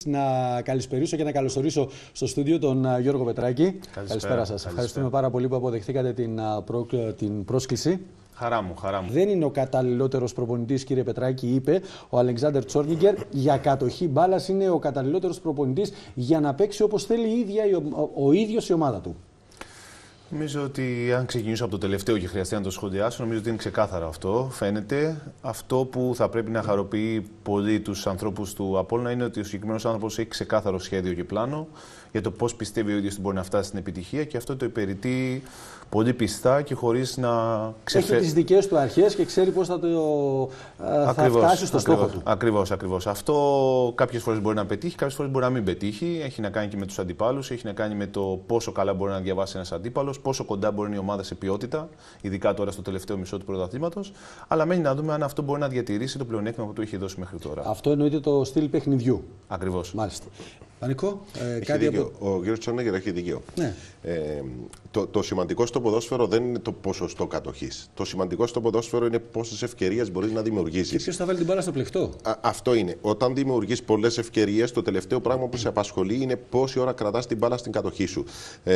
Να καλησπερίσω και να καλωσορίσω στο στούντιο τον Γιώργο Πετράκη. Καλησπέρα σας. Ευχαριστούμε πάρα πολύ που αποδεχτήκατε την πρόσκληση. Χαρά μου. Δεν είναι ο καταλληλότερος προπονητής, κύριε Πετράκη, είπε ο Αλεξάνδερ Τσόρνιγκερ. Για κατοχή μπάλας είναι ο καταλληλότερος προπονητής για να παίξει όπως θέλει ο ίδιος η ομάδα του. Νομίζω ότι αν ξεκινήσω από το τελευταίο και χρειαστεί να το σχολιάσω, νομίζω ότι είναι ξεκάθαρο αυτό. Φαίνεται. Αυτό που θα πρέπει να χαροποιεί πολύ τους ανθρώπους του Απόλλωνα είναι ότι ο συγκεκριμένος άνθρωπος έχει ξεκάθαρο σχέδιο και πλάνο για το πώς πιστεύει ο ίδιος ότι μπορεί να φτάσει στην επιτυχία και αυτό το υπηρετεί πολύ πιστά και χωρίς να Έχει τις δικές του αρχές και ξέρει πώς θα φτάσει στο στόχο του. Ακριβώς. Αυτό κάποιες φορές μπορεί να πετύχει, κάποιες φορές μπορεί να μην πετύχει. Έχει να κάνει και με τους αντιπάλους, έχει να κάνει με το πόσο καλά μπορεί να διαβάσει ένας αντίπαλος, πόσο κοντά μπορεί να είναι η ομάδα σε ποιότητα, ειδικά τώρα στο τελευταίο μισό του πρωταθλήματος. Αλλά μένει να δούμε αν αυτό μπορεί να διατηρήσει το πλεονέκτημα που του έχει δώσει μέχρι τώρα. Αυτό εννοείται το στυλ παιχνιδιού. Ακριβώς. Μάλιστα. Πανικό, κάτι από... Ο κ. Τσόρνιγκερ έχει δίκιο. Ναι. Το σημαντικό στο ποδόσφαιρο δεν είναι το ποσοστό κατοχής. Το σημαντικό στο ποδόσφαιρο είναι πόσες ευκαιρίες μπορείς να δημιουργήσεις. Και ποιος θα βάλει την μπάλα στο πλεκτό. Αυτό είναι. Όταν δημιουργείς πολλές ευκαιρίες, το τελευταίο πράγμα που σε απασχολεί είναι πόση ώρα κρατάς την μπάλα στην κατοχή σου.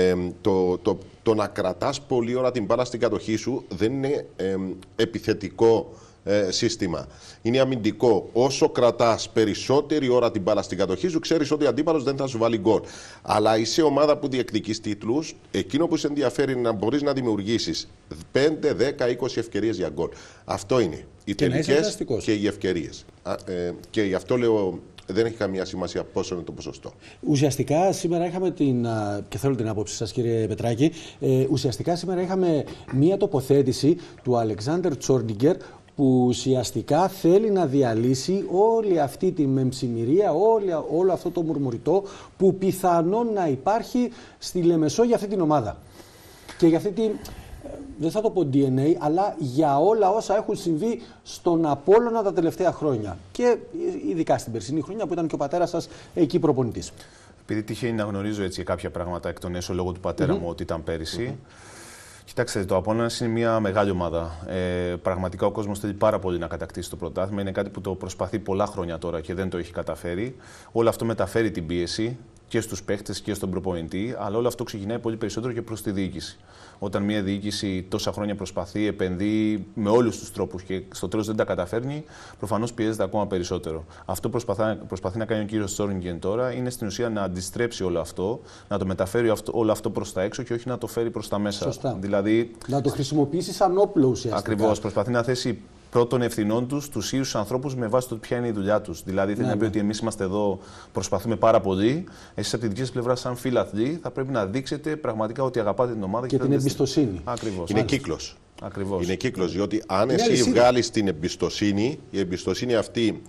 Το να κρατάς πολλή ώρα την μπάλα στην κατοχή σου δεν είναι επιθετικό σύστημα. Είναι αμυντικό. Όσο κρατάς περισσότερη ώρα την μπάλα στην κατοχή σου, ξέρεις ότι ο αντίπαλος δεν θα σου βάλει γκολ. Αλλά είσαι ομάδα που διεκδικείς τίτλους, εκείνο που σε ενδιαφέρει είναι να μπορείς να δημιουργήσεις 5, 10, 20 ευκαιρίες για γκολ. Αυτό είναι. Οι τελικές και οι ευκαιρίες. Και γι' αυτό λέω. Δεν έχει καμία σημασία πόσο είναι το ποσοστό. Ουσιαστικά σήμερα είχαμε και θέλω την άποψη σας, κύριε Πετράκη, ουσιαστικά σήμερα είχαμε μία τοποθέτηση του Αλεξάνδερ Τσόρνιγκερ που ουσιαστικά θέλει να διαλύσει όλη αυτή τη μεμψημυρία, όλο αυτό το μουρμουριτό που πιθανόν να υπάρχει στη Λεμεσό για αυτή την ομάδα. Και για αυτή την... δεν θα το πω DNA, αλλά για όλα όσα έχουν συμβεί στον Απόλλωνα τα τελευταία χρόνια. Και ειδικά στην περσινή χρονιά που ήταν και ο πατέρας σας εκεί προπονητής. Επειδή τυχαίνει να γνωρίζω έτσι κάποια πράγματα εκ των έσω λόγω του πατέρα μου ότι ήταν πέρυσι. Κοιτάξτε, το Απόλλωνας είναι μια μεγάλη ομάδα. Πραγματικά ο κόσμος θέλει πάρα πολύ να κατακτήσει το πρωτάθλημα. Είναι κάτι που το προσπαθεί πολλά χρόνια τώρα και δεν το έχει καταφέρει. Όλο αυτό μεταφέρει την πίεση και στους παίχτες και στον προπονητή, αλλά όλο αυτό ξεκινάει πολύ περισσότερο και προς τη διοίκηση. Όταν μια διοίκηση τόσα χρόνια προσπαθεί, επενδύει με όλους τους τρόπους και στο τέλος δεν τα καταφέρνει, προφανώς πιέζεται ακόμα περισσότερο. Αυτό προσπαθεί να κάνει ο κύριος Τσόρνιγκερ τώρα είναι στην ουσία να αντιστρέψει όλο αυτό, να το μεταφέρει όλο αυτό προς τα έξω και όχι να το φέρει προς τα μέσα. Σωστά. Δηλαδή, να το χρησιμοποιήσει σαν όπλο ουσιαστικά. Ακριβώς. Προσπαθεί να θέσει πρώτων ευθυνών τους ίδιους ανθρώπους με βάση το ποια είναι η δουλειά τους. Δηλαδή, θέλει να πει ότι εμείς είμαστε εδώ, προσπαθούμε πάρα πολύ. Εσείς από τη δική σας πλευρά, σαν φίλαθλοι, θα πρέπει να δείξετε πραγματικά ότι αγαπάτε την ομάδα και την εμπιστοσύνη. Ακριβώς. Είναι κύκλος. Ακριβώς. Είναι κύκλος, διότι αν εσύ βγάλεις την εμπιστοσύνη, η εμπιστοσύνη αυτή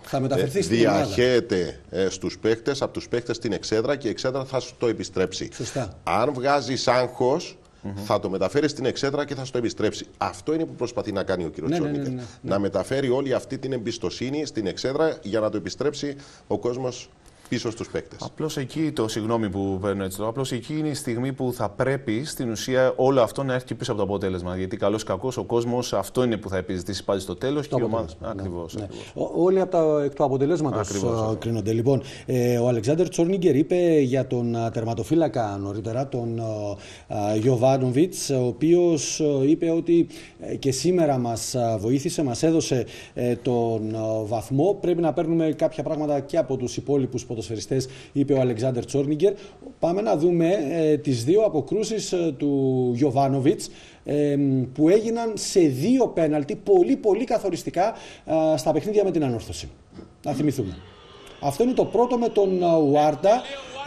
διαχέεται στους παίχτες, από τους παίχτες στην εξέδρα και η εξέδρα θα σου το επιστρέψει. Σωστά. Αν βγάζεις άγχος, θα το μεταφέρει στην εξέδρα και θα σου το επιστρέψει. Αυτό είναι που προσπαθεί να κάνει ο κ. Τσόρνιγκερ. Να μεταφέρει όλη αυτή την εμπιστοσύνη στην εξέδρα για να το επιστρέψει ο κόσμος πίσω στους παίκτες. Απλώς εκεί, συγγνώμη που παίρνω έτσι, απλώς εκεί είναι η στιγμή που θα πρέπει στην ουσία όλο αυτό να έρθει και πίσω από το αποτέλεσμα. Γιατί καλώς ή κακώς ο κόσμος αυτό είναι που θα επιζητήσει πάλι στο τέλος και η ομάδα. Ακριβώς. Όλοι εκ του αποτελέσματος κρίνονται. Λοιπόν, ο Αλεξάνδερ Τσόρνιγκερ είπε για τον τερματοφύλακα νωρίτερα, τον Γιοβάνοβιτς, ο οποίος είπε ότι και σήμερα μας βοήθησε, μας έδωσε τον βαθμό. Πρέπει να παίρνουμε κάποια πράγματα και από τους υπόλοιπους ποδοσφαιριστές, είπε ο Αλεξάνδερ Τσόρνιγκερ. Πάμε να δούμε τις δύο αποκρούσεις του Γιοβάνοβιτς που έγιναν σε δύο πέναλτι πολύ καθοριστικά στα παιχνίδια με την Ανόρθωση. Να θυμηθούμε. Αυτό είναι το πρώτο με τον Ουάρτα.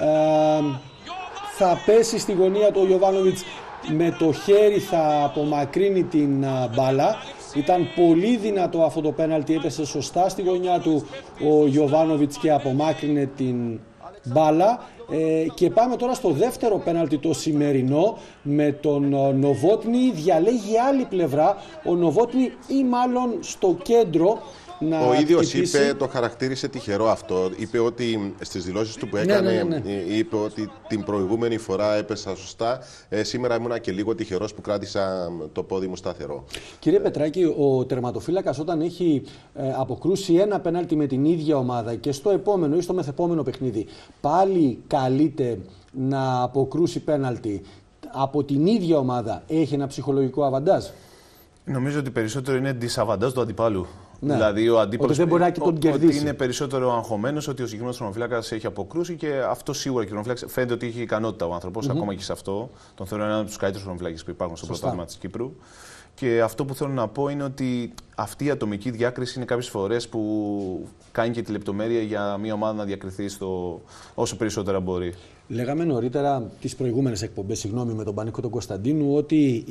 Θα πέσει στη γωνία του Γιοβάνοβιτς, με το χέρι θα απομακρύνει την μπάλα. Ήταν πολύ δυνατό αυτό το πέναλτι, έπεσε σωστά στη γωνιά του ο Γιοβάνοβιτς και απομάκρυνε την μπάλα. Και πάμε τώρα στο δεύτερο πέναλτι, το σημερινό, με τον Νοβότνη. Διαλέγει άλλη πλευρά ο Νοβότνη, ή μάλλον στο κέντρο, να. Ο ίδιος είπε, το χαρακτήρισε τυχερό αυτό. Είπε ότι στις δηλώσεις του που έκανε, είπε ότι την προηγούμενη φορά έπεσα σωστά. Σήμερα ήμουνα και λίγο τυχερός που κράτησα το πόδι μου σταθερό. Κύριε Πετράκη, ο τερματοφύλακας όταν έχει αποκρούσει ένα πέναλτι με την ίδια ομάδα και στο επόμενο ή στο μεθεπόμενο παιχνίδι πάλι καλείται να αποκρούσει πέναλτι από την ίδια ομάδα, έχει ένα ψυχολογικό αβαντάζ? Νομίζω ότι περισσότερο είναι δισαβαντάζ του αντιπάλου. Ναι. Δηλαδή ο αντίπαλος δεν μπορεί να τον κερδίσει. Ότι είναι περισσότερο αγχωμένος ότι ο συγκεκριμένος τερματοφύλακας έχει αποκρούσει και αυτό σίγουρα και ο τερματοφύλακας φαίνεται ότι έχει ικανότητα ο άνθρωπος, ακόμα και σε αυτό. Τον θεωρώ έναν από τους καλύτερους τερματοφύλακες που υπάρχουν στο πρωτάθλημα της Κύπρου. Και αυτό που θέλω να πω είναι ότι αυτή η ατομική διάκριση είναι κάποιες φορές που κάνει και τη λεπτομέρεια για μια ομάδα να διακριθεί όσο περισσότερα μπορεί. Λέγαμε νωρίτερα τις προηγούμενες εκπομπές, συγγνώμη, με τον Πανίκο τον Κωνσταντίνου, ότι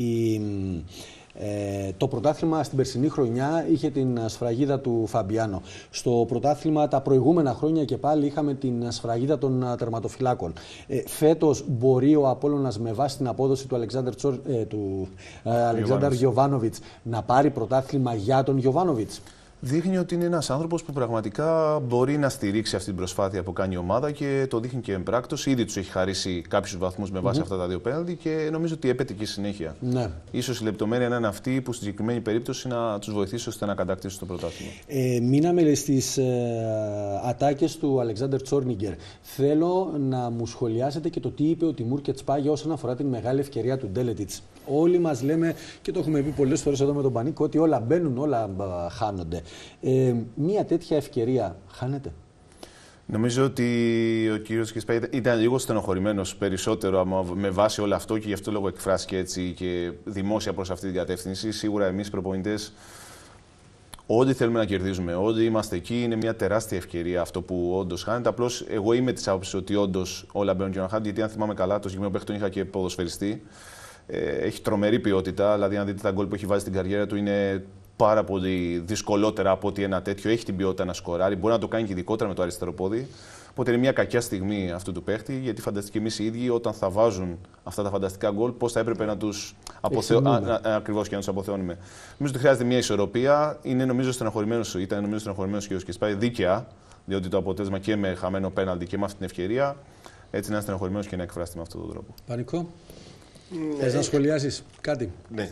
το πρωτάθλημα στην περσινή χρονιά είχε την σφραγίδα του Φαμπιάνο. Στο πρωτάθλημα τα προηγούμενα χρόνια και πάλι είχαμε την σφραγίδα των τερματοφυλάκων. Φέτος μπορεί ο Απόλλωνας με βάση την απόδοση του Αλεξάνδρ Γιοβάνοβιτς να πάρει πρωτάθλημα για τον Γιοβάνοβιτς? Δείχνει ότι είναι ένας άνθρωπος που πραγματικά μπορεί να στηρίξει αυτή την προσπάθεια που κάνει η ομάδα και το δείχνει και εμπράκτος. Ήδη τους έχει χαρίσει κάποιους βαθμούς με βάση αυτά τα δύο πέναλτι και νομίζω ότι έπεται και συνέχεια. Ναι. Ίσως η λεπτομέρεια να είναι αυτή που στη συγκεκριμένη περίπτωση να τους βοηθήσει ώστε να κατακτήσουν το πρωτάθλημα. Μείναμε στις ατάκες του Αλεξάνδρ Τσόρνιγκερ. Θέλω να μου σχολιάσετε και το τι είπε ο Τιμούρ Κετσπάγια όσον αφορά την μεγάλη ευκαιρία του Ντέλετιτς. Όλοι μας λέμε, και το έχουμε πει πολλές φορές εδώ με τον Πανίκο, ότι όλα μπαίνουν, όλα χάνονται. Μία τέτοια ευκαιρία χάνεται? Νομίζω ότι ο κύριος Κεσπάγια ήταν λίγο στενοχωρημένος περισσότερο με βάση όλο αυτό και γι' αυτό λόγο εκφράστηκε έτσι και δημόσια προς αυτή την κατεύθυνση. Σίγουρα εμείς οι προπονητές όλοι θέλουμε να κερδίζουμε, όλοι είμαστε εκεί. Είναι μια τεράστια ευκαιρία αυτό που όντως χάνεται. Απλώς εγώ είμαι της άποψης ότι όντως όλα μπαίνουν και να χάνονται, γιατί αν θυμάμαι καλά, το συγκεκριμένο παίχτη τον είχα και ποδοσφαιριστή. Έχει τρομερή ποιότητα, δηλαδή αν δείτε τα γκολ που έχει βάλει στην καριέρα του είναι πάρα πολύ δυσκολότερα από ότι ένα τέτοιο. Έχει την ποιότητα να σκοράρει, μπορεί να το κάνει και ειδικότερα με το αριστερό πόδι. Οπότε είναι μια κακιά στιγμή αυτού του παίχτη, γιατί φανταστείτε εμείς οι ίδιοι όταν θα βάζουν αυτά τα φανταστικά γκολ, πώς θα έπρεπε να τους ακριβώς και να τους αποθεώνουμε. Νομίζω ότι χρειάζεται μια ισορροπία. Ήταν νομίζω στενοχωρημένος ο κ. Κεσπάγια δίκαια, διότι το αποτέλεσμα και με χαμένο πέναλτι και με αυτή την ευκαιρία, έτσι να είναι στενοχωρημένος και να εκφράσει με αυτόν τον τρόπο. Πανικό. Θες να σχολιάσεις κάτι? Ναι.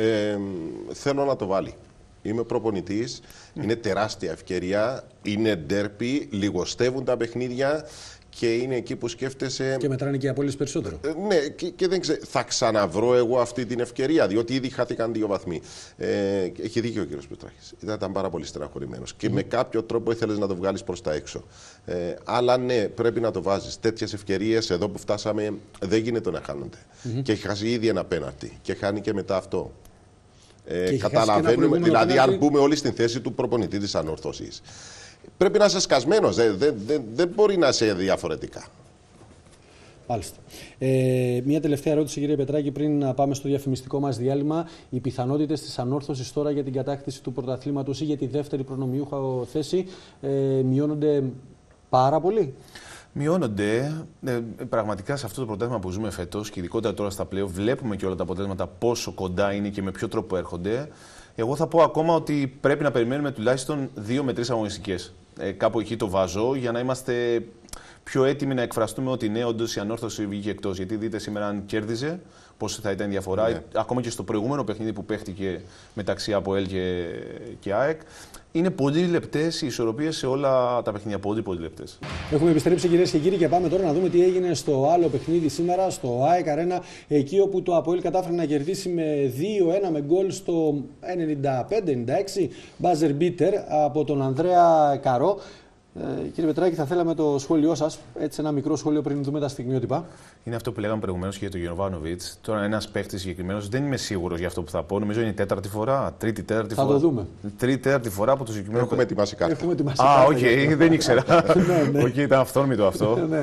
Θέλω να το βάλει. Είμαι προπονητής, είναι τεράστια ευκαιρία, είναι ντέρπι, λιγοστεύουν τα παιχνίδια και είναι εκεί που σκέφτεσαι. Και μετράνε και οι απώλειες περισσότερο. Ναι, και δεν ξέρω, θα ξαναβρω εγώ αυτή την ευκαιρία, διότι ήδη χάθηκαν 2 βαθμοί. Έχει δίκιο ο κύριος Πετράκης. Ήταν πάρα πολύ στεναχωρημένος. Και με κάποιο τρόπο ήθελες να το βγάλεις προς τα έξω. Αλλά ναι, πρέπει να το βάζεις. Τέτοιες ευκαιρίες εδώ που φτάσαμε δεν γίνεται να χάνονται. Και έχει χάσει ήδη ένα πέναλτι και χάνει και μετά αυτό. Καταλαβαίνουμε, δηλαδή, αν μπούμε όλοι στην θέση του προπονητή της ανόρθωσης, πρέπει να είσαι σκασμένος. Δεν μπορεί να είσαι διαφορετικά. Μάλιστα. Μία τελευταία ερώτηση, κύριε Πετράκη, πριν να πάμε στο διαφημιστικό μας διάλειμμα. Οι πιθανότητες της ανόρθωσης τώρα για την κατάκτηση του πρωταθλήματος ή για τη δεύτερη προνομιούχα θέση μειώνονται πάρα πολύ? Μειώνονται. Πραγματικά σε αυτό το πρωτάθλημα που ζούμε φέτος και ειδικότερα τώρα στα πλέον, βλέπουμε και όλα τα αποτέλεσματα πόσο κοντά είναι και με ποιο τρόπο έρχονται. Εγώ θα πω ακόμα ότι πρέπει να περιμένουμε τουλάχιστον 2 με 3 αγωνιστικές. Κάπου εκεί το βάζω για να είμαστε πιο έτοιμοι να εκφραστούμε ότι ναι, όντως η ανόρθωση βγήκε εκτός. Γιατί δείτε σήμερα αν κέρδιζε, πώς θα ήταν η διαφορά. Ναι. Ακόμα και στο προηγούμενο παιχνίδι που παίχτηκε μεταξύ ΑΠΟΕΛ και ΑΕΚ. Είναι πολύ λεπτές οι ισορροπίες σε όλα τα παιχνίδια. Πολύ λεπτές. Έχουμε επιστρέψει, κυρίες και κύριοι, και πάμε τώρα να δούμε τι έγινε στο άλλο παιχνίδι σήμερα, στο ΑΕΚ Αρένα. Εκεί όπου το ΑΠΟΕΛ κατάφερε να κερδίσει με 2-1 με γκολ στο 95-96. Μπάζερ μπίτερ από τον Ανδρέα Καρό. Κύριε Πετράκη, θα θέλαμε το σχόλιο σας, έτσι ένα μικρό σχόλιο πριν δούμε τα στιγμιότυπα. Είναι αυτό που λέγαμε προηγουμένως και για τον Γιοβάνοβιτς. Τώρα, ένας παίχτης συγκεκριμένος, δεν είμαι σίγουρος για αυτό που θα πω. Νομίζω είναι η 4η φορά, τρίτη-τέταρτη φορά. Θα το δούμε. Τρίτη-τέταρτη φορά από το συγκεκριμένο. Έχουμε ετοιμάσει κάτι. Α, οκ, δεν ήξερα. Οκ, ήταν αυθόρμητο αυτό. Ναι.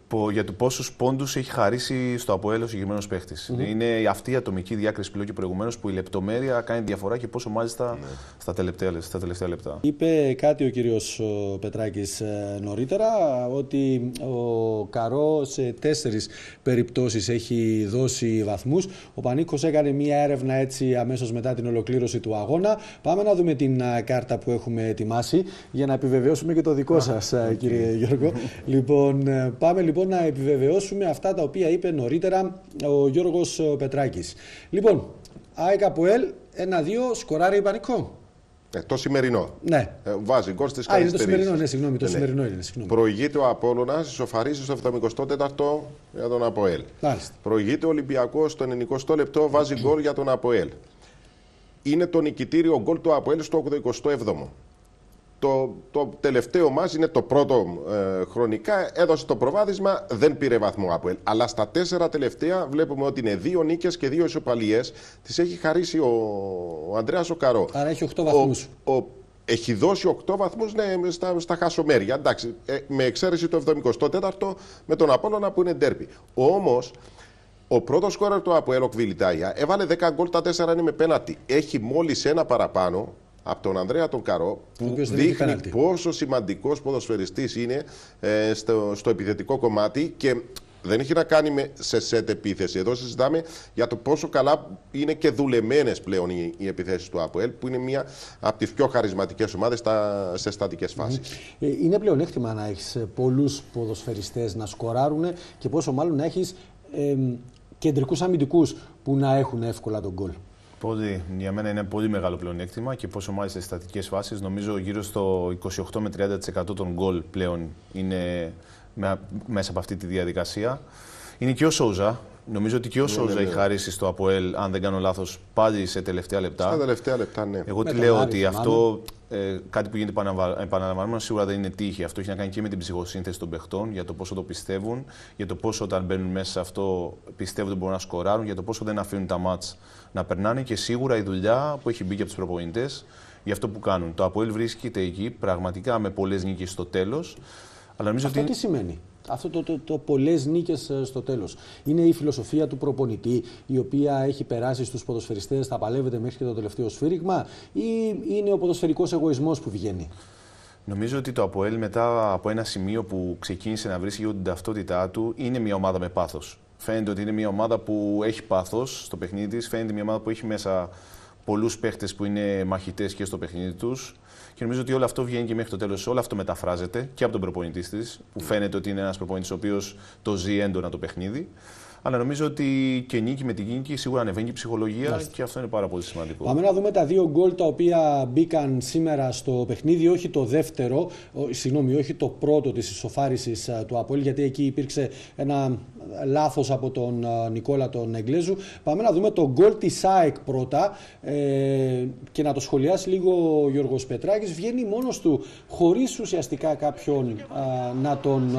για το πόσους πόντους έχει χαρίσει στο ΑΠΟΕΛ ο συγκεκριμένος παίχτης. Είναι αυτή η ατομική διάκριση που λέω και προηγουμένως, που η λεπτομέρεια κάνει διαφορά και πόσο μάλιστα στα τελευταία λεπτά. Είπε κάτι ο κύριος Πετράκης νωρίτερα, ότι ο Καρό σε 4 περιπτώσεις έχει δώσει βαθμούς. Ο Πανίκος έκανε μία έρευνα έτσι αμέσως μετά την ολοκλήρωση του αγώνα. Πάμε να δούμε την κάρτα που έχουμε ετοιμάσει για να επιβεβαιώσουμε και το δικό σας, κύριε Γιώργο. Λοιπόν, πάμε λοιπόν να επιβεβαιώσουμε αυτά τα οποία είπε νωρίτερα ο Γιώργος Πετράκης. Λοιπόν, ΑΕΚ ΑΠΟΕΛ 1-2, σκοράρει Πανικό. Το σημερινό. Ναι. Βάζει γκολ στις καθυστερήσεις. Το σημερινό, ναι, συγγνώμη, το σημερινό είναι. Συγγνώμη. Προηγείται ο Απόλλωνας, ισοφαρίζει στο 74ο για τον ΑΠΟΕΛ. Προηγείται ο Ολυμπιακός στο 90ο λεπτό, βάζει γκολ για τον ΑΠΟΕΛ. Είναι το νικητήριο γκολ του ΑΠΟΕΛ στο 87ο. Το τελευταίο μας είναι το πρώτο χρονικά, έδωσε το προβάδισμα, δεν πήρε βαθμό ΑΠΟΕΛ. Αλλά στα 4 τελευταία βλέπουμε ότι είναι 2 νίκες και 2 ισοπαλίες. Τις έχει χαρίσει ο Ανδρέας ο Καρό. Άρα έχει 8 βαθμούς. Έχει δώσει 8 βαθμούς, ναι, στα χασομέρια. Εντάξει, με εξαίρεση το 74ο με τον Απόλλωνα που είναι ντέρπι. Όμως, ο πρώτος σκόρερ του ΑΠΟΕΛ, ο Κβιλιτάγια, έβαλε 10 γκολ, τα 4 είναι με πέναλτι. Έχει μόλις ένα παραπάνω από τον Ανδρέα τον Καρό, που δείχνει πόσο σημαντικός ποδοσφαιριστής είναι στο επιθετικό κομμάτι και δεν έχει να κάνει σε σετ επίθεση. Εδώ συζητάμε για το πόσο καλά είναι και δουλεμένες πλέον οι επιθέσεις του ΑΠΟΕΛ, που είναι μία από τις πιο χαρισματικές ομάδες σε στατικές φάσεις. Είναι πλεονέκτημα να έχεις πολλούς ποδοσφαιριστές να σκοράρουν και πόσο μάλλον να έχεις κεντρικούς αμυντικούς που να έχουν εύκολα τον γκολ. Πολύ. Για μένα είναι πολύ μεγάλο πλεονέκτημα και πόσο μάλιστα στις στατικές φάσεις. Νομίζω γύρω στο 28 με 30% των γκολ πλέον είναι μέσα από αυτή τη διαδικασία. Είναι και ο Σόουζα. Νομίζω ότι και ο Σόουζα έχει χαρίσει στο ΑΠΟΕΛ, αν δεν κάνω λάθος, πάλι σε τελευταία λεπτά. Στα τελευταία λεπτά, ναι. Εγώ τι λέω, ότι αυτό κάτι που γίνεται επαναλαμβανόμενο σίγουρα δεν είναι τύχη. Αυτό έχει να κάνει και με την ψυχοσύνθεση των παιχτών, για το πόσο το πιστεύουν, για το πόσο όταν μπαίνουν μέσα σε αυτό πιστεύουν ότι μπορούν να σκοράρουν, για το πόσο δεν αφήνουν τα μάτς να περνάνε και σίγουρα η δουλειά που έχει μπει και από τους προπονητές για αυτό που κάνουν. Το ΑΠΟΕΛ βρίσκεται εκεί πραγματικά με πολλές νίκες στο τέλος. Αλλά νομίζω αυτό ότι... τι σημαίνει? Αυτό το πολλές νίκες στο τέλος. Είναι η φιλοσοφία του προπονητή, η οποία έχει περάσει στους ποδοσφαιριστές, θα παλεύεται μέχρι και το τελευταίο σφύριγμα, ή είναι ο ποδοσφαιρικός εγωισμός που βγαίνει? Νομίζω ότι το ΑΠΟΕΛ, μετά από ένα σημείο που ξεκίνησε να βρίσκει την ταυτότητά του, είναι μια ομάδα με πάθος. Φαίνεται ότι είναι μια ομάδα που έχει πάθος στο παιχνίδι της, φαίνεται μια ομάδα που έχει μέσα πολλούς παίχτες που είναι μαχητές και στο παιχνίδι τους. Και νομίζω ότι όλο αυτό βγαίνει και μέχρι το τέλος. Όλο αυτό μεταφράζεται και από τον προπονητή της, που φαίνεται ότι είναι ένας προπονητής ο οποίος το ζει έντονα το παιχνίδι. Αλλά νομίζω ότι και νίκη με την νίκη σίγουρα ανεβαίνει και η ψυχολογία και αυτό είναι πάρα πολύ σημαντικό. Πάμε να δούμε τα 2 γκολ τα οποία μπήκαν σήμερα στο παιχνίδι. Όχι το δεύτερο, όχι το πρώτο της ισοφάρισης του ΑΠΟΕΛ, γιατί εκεί υπήρξε ένα λάθος από τον Νικόλα τον Εγγλέζου. Πάμε να δούμε το γκολ της ΑΕΚ πρώτα και να το σχολιάσει λίγο ο Γιώργος Πετράκης. Βγαίνει μόνος του, χωρίς ουσιαστικά κάποιον να τον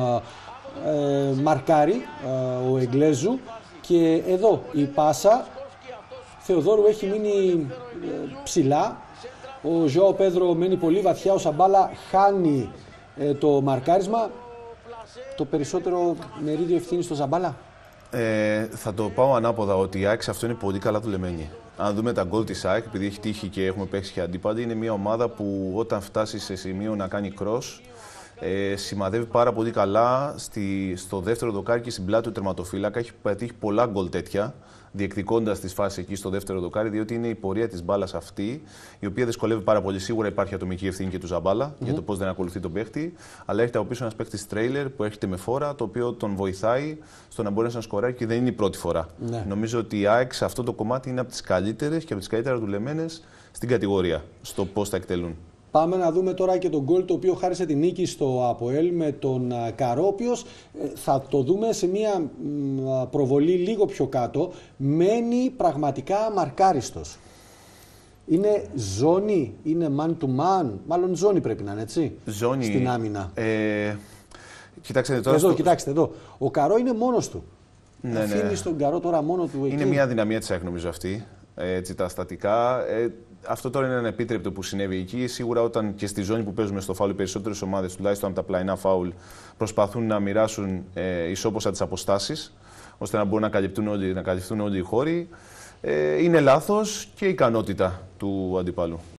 μαρκάρει, ο Εγγλέζου, και εδώ η πάσα Θεοδόρου έχει μείνει ψηλά, ο Ζωάο Πέδρο μένει πολύ βαθιά, ο Σαμπάλα χάνει το μαρκάρισμα. Το περισσότερο μερίδιο ευθύνη στο Σαμπάλα. Θα το πάω ανάποδα, ότι η ΑΕΚ σε αυτό είναι πολύ καλά δουλεμένη. Αν δούμε τα γκολ της ΑΕΚ, επειδή έχει τύχει και έχουμε παίξει και αντίπαλοι, είναι μια ομάδα που όταν φτάσει σε σημείο να κάνει cross, σημαδεύει πάρα πολύ καλά στο δεύτερο δοκάρι και στην πλάτη του τερματοφύλακα. Έχει πετύχει πολλά γκολ τέτοια, διεκδικώντας τις φάσεις εκεί στο δεύτερο δοκάρι, διότι είναι η πορεία της μπάλας αυτή, η οποία δυσκολεύει πάρα πολύ. Σίγουρα υπάρχει ατομική ευθύνη και του Ζαμπάλα για το πώς δεν ακολουθεί τον παίχτη, αλλά έχει από πίσω ένας παίχτης τρέιλερ που έρχεται με φόρα, το οποίο τον βοηθάει στο να μπορεί να σκοράρει και δεν είναι η πρώτη φορά. Ναι. Νομίζω ότι η ΑΕΚ σε αυτό το κομμάτι είναι από τις καλύτερες και από τις καλύτερα δουλεμένες στην κατηγορία, στο πώς τα εκτελούν. Πάμε να δούμε τώρα και τον γκολ το οποίο χάρισε τη νίκη στο ΑΠΟΕΛ με τον Καρό, ο οποίος θα το δούμε σε μια προβολή λίγο πιο κάτω, μένει πραγματικά μαρκάριστος. Είναι ζώνη, είναι man to man, μάλλον ζώνη πρέπει να είναι, έτσι, ζώνη, στην άμυνα. Κοιτάξτε τώρα. Εδώ, κοιτάξτε εδώ, ο Καρό είναι μόνος του. Αφήνει τον Καρό τώρα μόνο του εκεί. Είναι μια δυναμία της ΑΕΚ νομίζω αυτή. Έτσι, τα στατικά. αυτό τώρα είναι ανεπίτρεπτο που συνέβη εκεί. Σίγουρα όταν και στη ζώνη που παίζουμε στο φάουλ, οι περισσότερες ομάδες, τουλάχιστον από τα πλαϊνά φάουλ, προσπαθούν να μοιράσουν ισόποσα τις αποστάσεις, ώστε να μπορούν να καλυφθούν όλοι οι χώροι. Είναι λάθος και η ικανότητα του αντιπάλου.